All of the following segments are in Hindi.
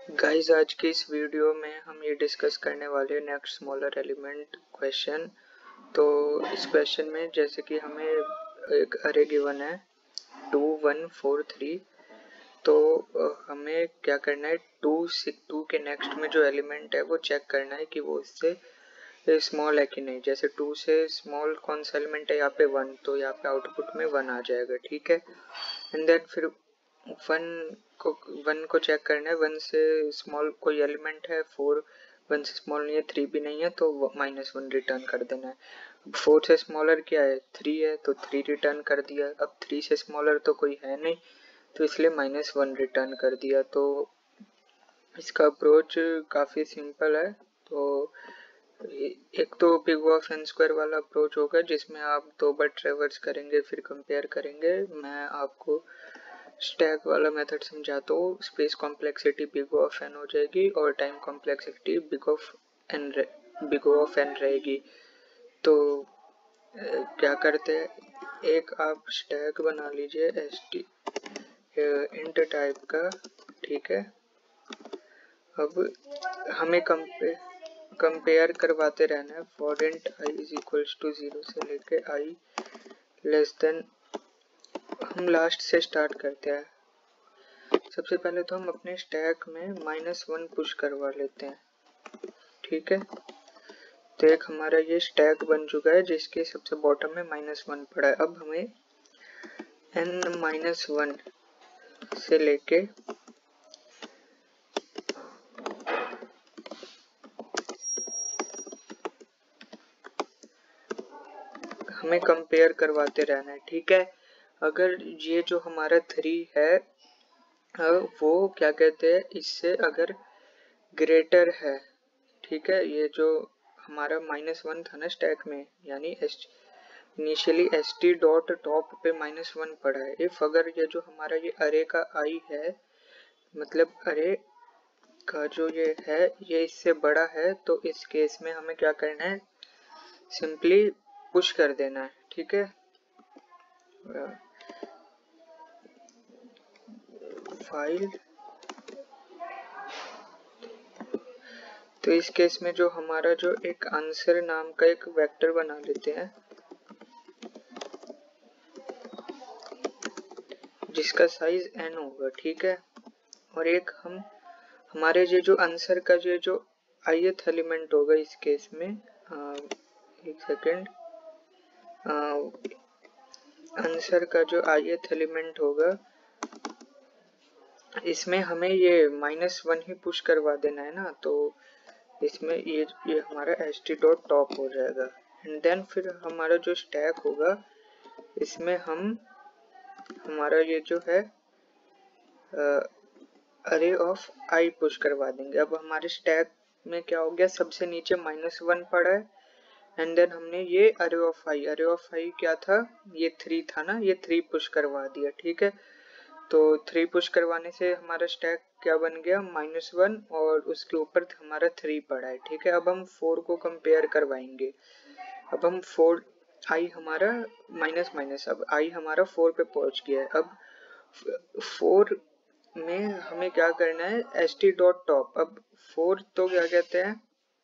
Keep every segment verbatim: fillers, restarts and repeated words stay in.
गाइस, आज की इस वीडियो में हम ये डिस्कस करने वाले हैं नेक्स्ट स्मॉलर एलिमेंट क्वेश्चन। तो इस क्वेश्चन में जैसे कि हमें एक अरे गिवन है टू वन फोर थ्री, तो हमें क्या करना है, टू टू के नेक्स्ट में जो एलिमेंट है वो चेक करना है कि वो इससे स्मॉल है कि नहीं। जैसे टू से स्मॉल कौन सा एलिमेंट है, यहाँ पे वन, तो यहाँ पे आउटपुट में वन आ जाएगा, ठीक है। एंड देन फिर वन को वन को चेक करना है, वन से स्मॉल कोई एलिमेंट है, फोर वन से स्मॉल नहीं है, थ्री भी नहीं है, तो माइनस वन रिटर्न कर देना है। फोर से स्मॉलर क्या है, थ्री है, तो थ्री रिटर्न कर दिया। अब थ्री से स्मॉलर तो कोई है नहीं, तो इसलिए माइनस वन रिटर्न कर दिया। तो इसका अप्रोच काफ़ी सिंपल है। तो एक तो big O of N square वाला अप्रोच होगा जिसमें आप दो बार ट्रेवर्स करेंगे फिर कंपेयर करेंगे। मैं आपको स्टैक वाला मेथड समझाता हूँ। Space complexity big O of N हो जाएगी और time complexity big of N big O of N रहेगी। तो क्या करते हैं, एक आप स्टैक बना लीजिए एस टी इंट टाइप का, ठीक है। अब हमें कंपेयर कंपेयर करवाते रहना है for int I is equals to zero से लेके आई लेस देन। हम लास्ट से स्टार्ट करते हैं। सबसे पहले तो हम अपने स्टैक में माइनस वन पुश करवा लेते हैं, ठीक है। तो एक हमारा ये स्टैक बन चुका है जिसके सबसे बॉटम में माइनस वन पड़ा है। अब हमें एन माइनस वन से लेके हमें कंपेयर करवाते रहना है, ठीक है। अगर ये जो हमारा थ्री है वो क्या कहते हैं, इससे अगर ग्रेटर है, ठीक है, ये जो हमारा माइनस वन था ना स्टैक में, यानी initially S T dot top पे माइनस वन पड़ा है। इफ अगर ये जो हमारा ये अरे का आई है, मतलब अरे का जो ये है ये इससे बड़ा है, तो इस केस में हमें क्या करना है, सिंपली पुश कर देना है, ठीक है। फाइल तो इस केस में जो हमारा जो एक आंसर नाम का एक वेक्टर बना लेते हैं जिसका साइज n होगा, ठीक है। और एक हम हमारे ये जो आंसर का ये जो ith एलिमेंट होगा इस केस में, आ, एक सेकेंड, आंसर का जो ith एलिमेंट होगा इसमें हमें ये माइनस वन ही पुश करवा देना है ना, तो इसमें ये ये हमारा एस टी डॉट टॉप हो जाएगा। एंड देन फिर हमारा जो स्टैक होगा इसमें हम हमारा ये जो है अरे ऑफ आई पुश करवा देंगे। अब हमारे स्टैक में क्या हो गया, सबसे नीचे माइनस वन पड़ा है एंड देन हमने ये अरे ऑफ आई, अरे ऑफ आई क्या था, ये थ्री था ना, ये थ्री पुश करवा दिया, ठीक है। तो थ्री पुश करवाने से हमारा स्टैक क्या बन गया, माइनस वन, और उसके ऊपर हमारा थ्री पड़ा है, ठीक है। अब हम फोर को कंपेयर करवाएंगे। अब हम फोर आई हमारा माइनस माइनस, अब आई हमारा फोर पे पहुंच गया है। अब फोर में हमें क्या करना है, एस टी डॉट टॉप। अब फोर तो क्या कहते हैं,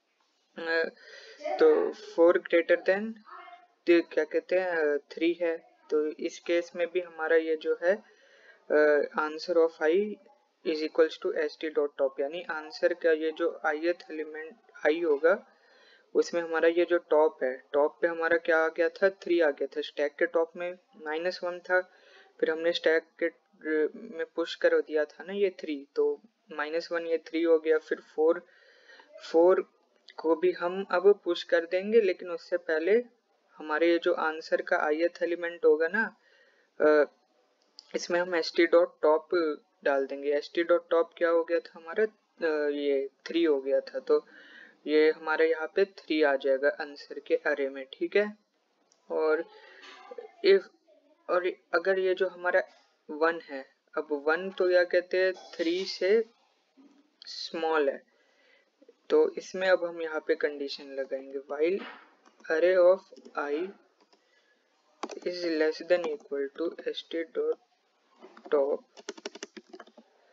तो फोर ग्रेटर देन क्या कहते हैं, थ्री है। तो इस केस में भी हमारा ये जो है answer of I is equals to S T dot top, यानी आंसर का ये जो आईथ एलिमेंट आई होगा उसमें हमारा ये जो टॉप है, टॉप पे हमारा क्या आ गया था, थ्री आ गया था। स्टैक के टॉप में माइनस वन था, फिर हमने स्टैक के में पुश कर दिया था ना ये थ्री, तो माइनस वन ये थ्री हो गया। फिर फोर फोर को भी हम अब पुश कर देंगे, लेकिन उससे पहले हमारे ये जो आंसर का आईथ एलिमेंट होगा ना, इसमें हम एस टी डॉट टॉप डाल देंगे। एस टी डॉट टॉप क्या हो गया था हमारा, ये थ्री हो गया था, तो ये हमारे यहाँ पे थ्री आ जाएगा आंसर के अरे में, ठीक है। और इफ और अगर ये जो हमारा वन है, अब वन तो क्या कहते हैं, थ्री से स्मॉल है, तो इसमें अब हम यहाँ पे कंडीशन लगाएंगे, while array of I is less than equal to S T dot top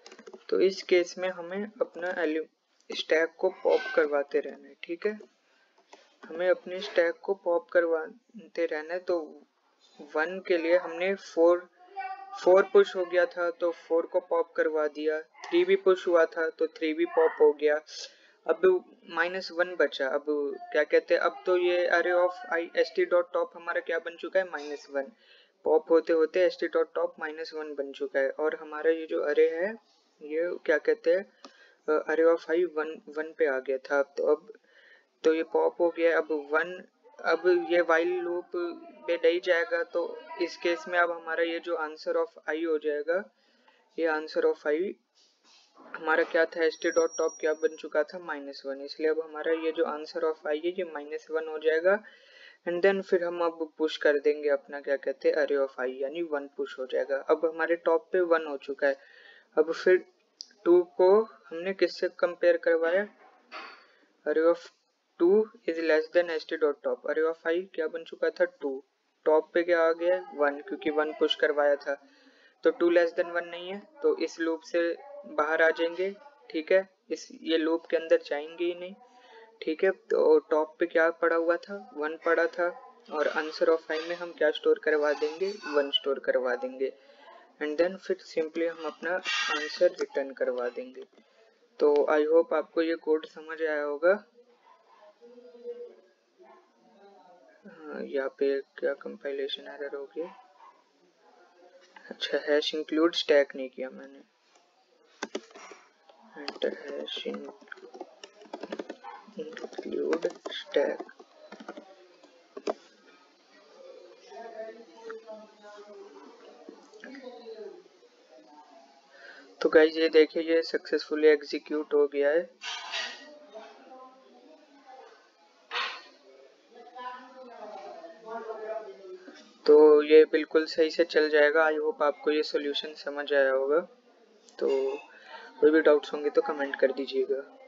तो इस केस में हमें अपना स्टैक को पॉप करवाते रहना है, ठीक है। हमें अपने स्टैक को पॉप करवाते रहना है। तो वन के लिए हमने फोर फोर पुश हो गया था तो फोर को पॉप करवा दिया, थ्री भी पुश हुआ था तो थ्री भी पॉप हो गया। अब माइनस वन बचा। अब क्या कहते हैं, अब तो ये array of I S T dot top हमारा क्या बन चुका है, माइनस वन। पॉप होते होते S T dot top minus one बन चुका है। और हमारा ये जो अरे है ये क्या कहते हैं, अरे ऑफ आई वन वन पे आ गया था। तो अब तो ये पॉप हो गया। अब वन, अब ये वाइल लूप पे नहीं जाएगा। तो इस केस में अब हमारा ये जो आंसर ऑफ आई हो जाएगा, ये आंसर ऑफ आई हमारा क्या था, एस टी डॉट टॉप क्या बन चुका था, माइनस वन। इसलिए अब हमारा ये जो आंसर ऑफ आई है ये माइनस वन हो जाएगा। एंड देन फिर हम अब पुश कर देंगे अपना क्या कहते हैं, अरे ऑफ आई, यानी वन पुश हो जाएगा। अब हमारे टॉप पे वन हो चुका है। अब फिर टू को हमने किससे कंपेयर करवाया, array of two is less than S T dot top. Array of I क्या बन चुका था, टू। टॉप पे क्या आ गया, वन, क्योंकि वन पुश करवाया था। तो टू लेस देन वन नहीं है तो इस लूप से बाहर आ जाएंगे, ठीक है। इस ये लूप के अंदर जाएंगे ही नहीं, ठीक है। तो टॉप पे क्या पड़ा हुआ था, वन पड़ा था। और आंसर ऑफ आई में हम क्या स्टोर करवा देंगे, वन स्टोर करवा देंगे। एंड देन फिर सिंपली हम अपना आंसर रिटर्न करवा देंगे। तो आई होप आपको ये कोड समझ आया होगा। हाँ, यहाँ पे क्या कंपाइलेशन एरर हो गया। अच्छा, हैश इंक्लूड स्टैक नहीं किया मैंने। Enter hash include stack. तो गाइस ये देखिए, ये सक्सेसफुली एग्जीक्यूट हो गया है। तो ये बिल्कुल सही से चल जाएगा। आई होप आपको ये सॉल्यूशन समझ आया होगा। तो कोई भी डाउट्स होंगे तो कमेंट कर दीजिएगा।